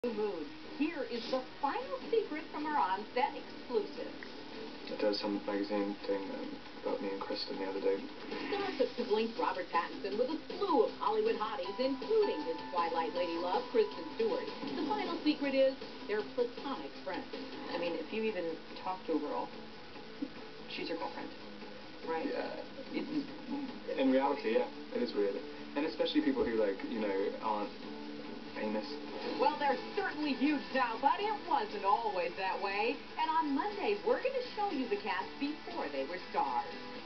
Mood. Here is the final secret from our on-set exclusive. There was some magazine thing about me and Kristen the other day. Star took to blink Robert Pattinson with a slew of Hollywood hotties, including his Twilight lady love, Kristen Stewart. The final secret is they're platonic friends. I mean, if you even talk to a girl, she's your girlfriend, right? Yeah. In reality, yeah, it is weird. And especially people who, like, you know, aren't famous. Well, they're certainly huge now, but it wasn't always that way. And on Monday, we're going to show you the cast before they were stars.